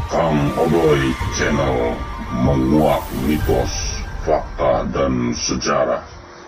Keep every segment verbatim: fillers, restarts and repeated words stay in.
Kang Odoy Channel menguak mitos, fakta, dan sejarah.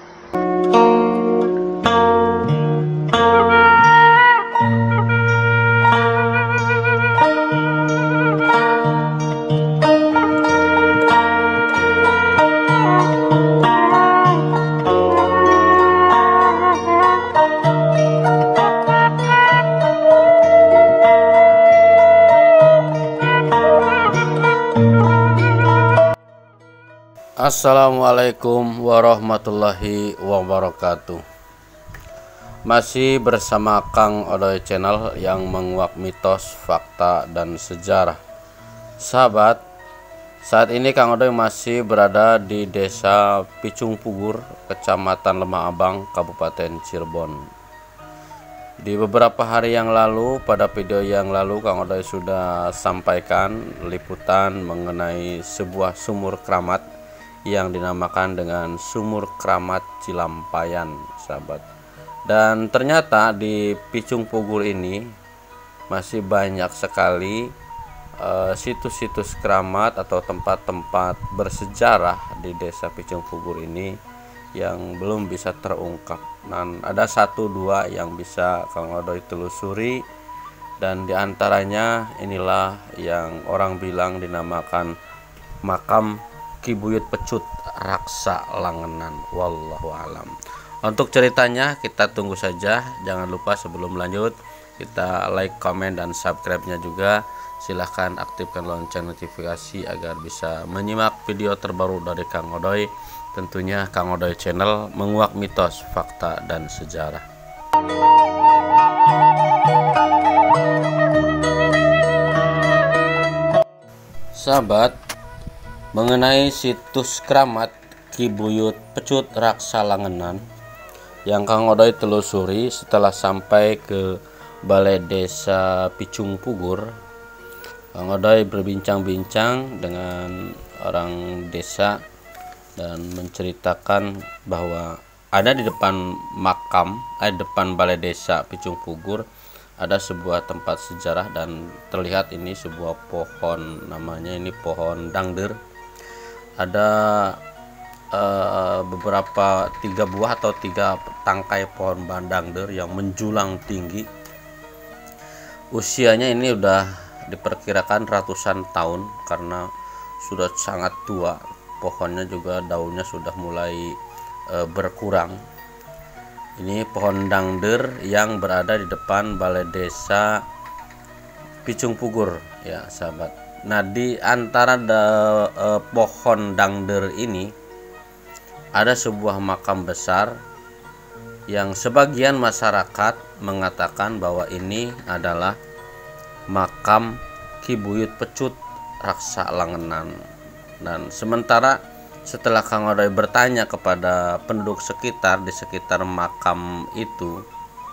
Assalamualaikum warahmatullahi wabarakatuh. Masih bersama Kang Odoy Channel yang menguak mitos, fakta, dan sejarah. Sahabat, saat ini Kang Odoy masih berada di Desa Picung Pugur, Kecamatan Lemah Abang, Kabupaten Cirebon. Di beberapa hari yang lalu, pada video yang lalu Kang Odoy sudah sampaikan liputan mengenai sebuah sumur keramat yang dinamakan dengan Sumur Keramat Cilampayan, sahabat. Dan ternyata di Picung Pugur ini masih banyak sekali situs-situs uh, keramat atau tempat-tempat bersejarah di Desa Picung Pugur ini yang belum bisa terungkap. Dan ada satu dua yang bisa Kang Odoy telusuri, dan diantaranya inilah yang orang bilang dinamakan makam Ki Buyut Pecut Raksa Langenan. Wallahu alam. Untuk ceritanya kita tunggu saja. Jangan lupa sebelum lanjut kita like, komen, dan subscribe-nya juga. Silahkan aktifkan lonceng notifikasi agar bisa menyimak video terbaru dari Kang Odoy. Tentunya Kang Odoy Channel menguak mitos, fakta, dan sejarah. Sahabat, mengenai situs keramat Ki Buyut Pecut Raksa Langenan yang Kang Odoy telusuri setelah sampai ke Balai Desa Picung Pugur, Kang Odoy berbincang-bincang dengan orang desa dan menceritakan bahwa ada di depan makam, eh depan Balai Desa Picung Pugur ada sebuah tempat sejarah, dan terlihat ini sebuah pohon, namanya ini pohon dangder. Ada uh, beberapa tiga buah atau tiga tangkai pohon bandangder yang menjulang tinggi. Usianya ini udah diperkirakan ratusan tahun karena sudah sangat tua. Pohonnya juga daunnya sudah mulai uh, berkurang. Ini pohon dangder yang berada di depan Balai Desa Picung Pugur, ya sahabat. Nah, di antara da, eh, pohon dangder ini ada sebuah makam besar yang sebagian masyarakat mengatakan bahwa ini adalah makam Ki Buyut Pecut Raksa Langenan. Dan sementara setelah Kang Odoy bertanya kepada penduduk sekitar di sekitar makam itu,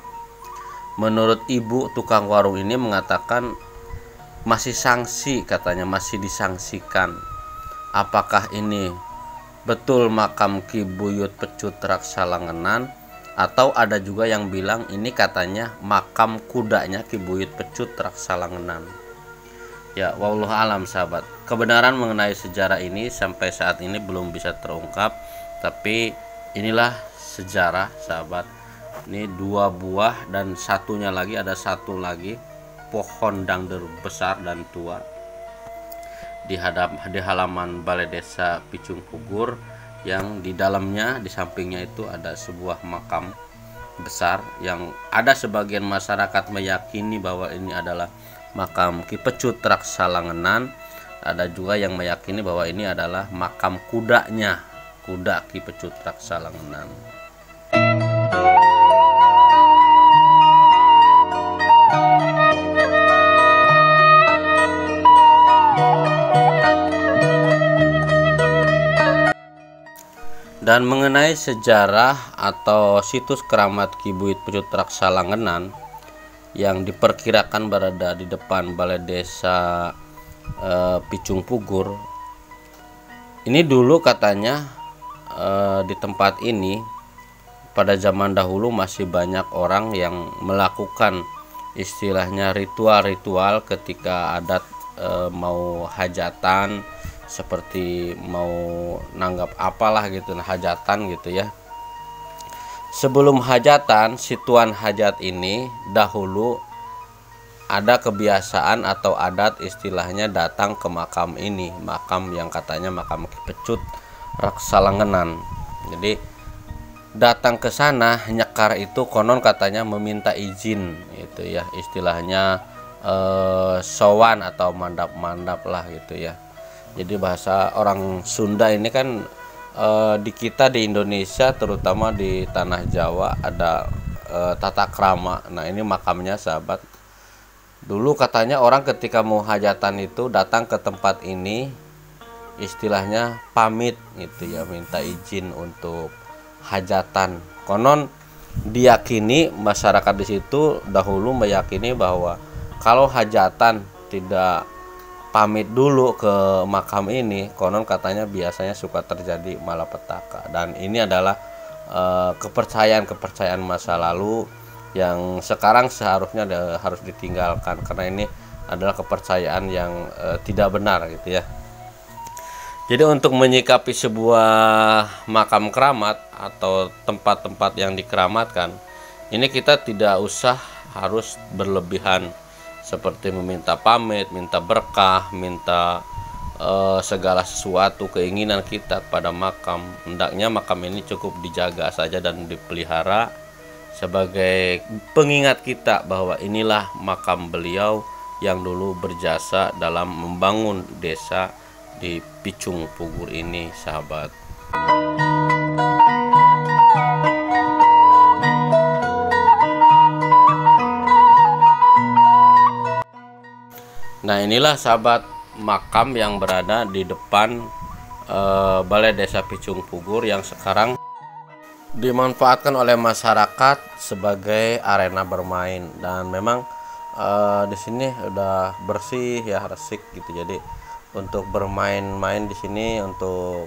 menurut ibu tukang warung ini mengatakan masih sanksi, katanya masih disangsikan. Apakah ini betul makam Ki Buyut Pecut Raksa Langenan, atau ada juga yang bilang ini katanya makam kudanya Ki Buyut Pecut Raksa Langenan. Ya, wallahu alam sahabat. Kebenaran mengenai sejarah ini sampai saat ini belum bisa terungkap, tapi inilah sejarah sahabat. Ini dua buah dan satunya lagi, ada satu lagi pohon dangder besar dan tua di hadap di halaman Balai Desa Picung Pugur, yang di dalamnya di sampingnya itu ada sebuah makam besar yang ada sebagian masyarakat meyakini bahwa ini adalah makam Ki Pecut Raksa Langenan. Ada juga yang meyakini bahwa ini adalah makam kudanya, kuda Ki Pecut Raksa Langenan. Dan mengenai sejarah atau situs keramat Ki Buyut Pecut Raksa Langenan yang diperkirakan berada di depan Balai Desa e, Picung Pugur, ini dulu katanya e, di tempat ini pada zaman dahulu masih banyak orang yang melakukan istilahnya ritual-ritual ketika adat e, mau hajatan, seperti mau nanggap apalah gitu, nah, hajatan gitu ya. Sebelum hajatan, si tuan hajat ini dahulu ada kebiasaan atau adat istilahnya datang ke makam ini, makam yang katanya makam Ki Pecut Raksalangenan. Jadi datang ke sana nyekar itu konon katanya meminta izin, itu ya istilahnya eh, sowan atau mandap-mandap lah gitu ya. Jadi bahasa orang Sunda ini kan eh, di kita di Indonesia terutama di tanah Jawa ada eh, tata krama. Nah ini makamnya sahabat. Dulu katanya orang ketika mau hajatan itu datang ke tempat ini istilahnya pamit gitu ya, minta izin untuk hajatan. Konon diyakini masyarakat di situ dahulu meyakini bahwa kalau hajatan tidak pamit dulu ke makam ini, konon katanya biasanya suka terjadi malapetaka. Dan ini adalah eh, kepercayaan-kepercayaan masa lalu yang sekarang seharusnya harus ditinggalkan, karena ini adalah kepercayaan yang eh, tidak benar gitu ya. Jadi untuk menyikapi sebuah makam keramat atau tempat-tempat yang dikeramatkan, ini kita tidak usah harus berlebihan seperti meminta pamit, minta berkah, minta eh, segala sesuatu keinginan kita pada makam. Hendaknya makam ini cukup dijaga saja dan dipelihara sebagai pengingat kita bahwa inilah makam beliau yang dulu berjasa dalam membangun desa di Picung Pugur ini, sahabat. Nah inilah sahabat makam yang berada di depan e, Balai Desa Picung Pugur yang sekarang dimanfaatkan oleh masyarakat sebagai arena bermain. Dan memang e, di sini udah bersih ya, resik gitu. Jadi untuk bermain-main di sini, untuk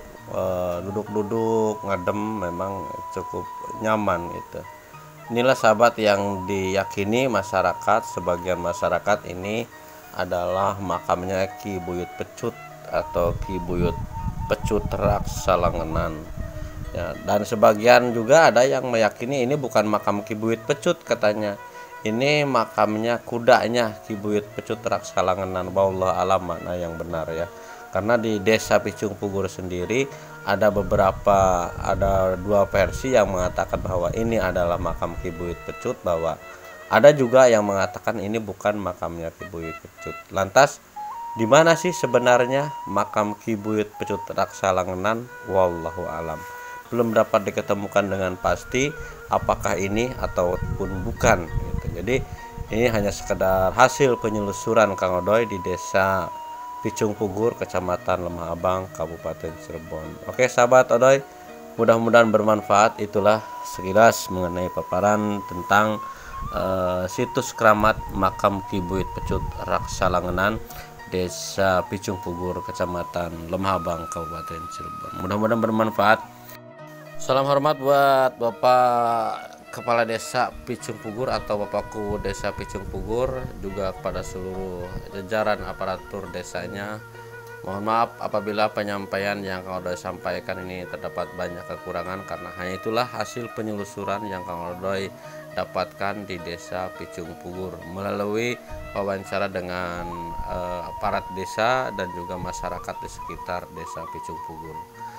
duduk-duduk ngadem memang cukup nyaman gitu. Inilah sahabat yang diyakini masyarakat, sebagian masyarakat ini adalah makamnya Ki Buyut Pecut atau Ki Buyut Pecut Raksalangenan ya. Dan sebagian juga ada yang meyakini ini bukan makam Ki Buyut Pecut, katanya ini makamnya kudanya Ki Buyut Pecut Raksalangenan. Wallahu alam mana yang benar ya, karena di Desa Picung Pugur sendiri ada beberapa, ada dua versi yang mengatakan bahwa ini adalah makam Ki Buyut Pecut, bahwa ada juga yang mengatakan ini bukan makamnya Ki Buyut Pecut. Lantas di mana sih sebenarnya makam Ki Buyut Pecut Raksalangenan? Wallahu alam, belum dapat diketemukan dengan pasti apakah ini ataupun bukan gitu. Jadi ini hanya sekedar hasil penyelusuran Kang Odoy di Desa Picung Pugur, Kecamatan Lemah Abang, Kabupaten Cirebon. Oke sahabat Odoy, mudah-mudahan bermanfaat. Itulah sekilas mengenai paparan tentang uh, situs keramat makam Ki Buyut Pecut Raksalangenan, Desa Picung Pugur, Kecamatan Lemah Abang, Kabupaten Cirebon. Mudah-mudahan bermanfaat. Salam hormat buat Bapak Kepala Desa Picung Pugur atau Bapakku Desa Picung Pugur, juga kepada seluruh jajaran aparatur desanya. Mohon maaf apabila penyampaian yang Kang Odoy sampaikan ini terdapat banyak kekurangan, karena hanya itulah hasil penyelusuran yang Kang Odoy dapatkan di Desa Picung Pugur melalui wawancara dengan eh, aparat desa dan juga masyarakat di sekitar Desa Picung Pugur.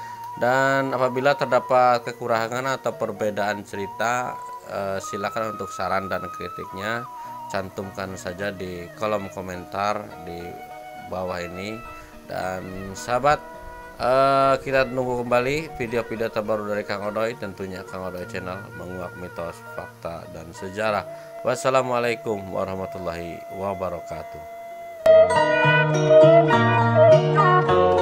Dan apabila terdapat kekurangan atau perbedaan cerita, eh, silakan untuk saran dan kritiknya cantumkan saja di kolom komentar di bawah ini. Dan sahabat, eh, kita tunggu kembali video-video terbaru dari Kang Odoy, tentunya Kang Odoy Channel, menguak mitos, fakta, dan sejarah. Wassalamualaikum warahmatullahi wabarakatuh.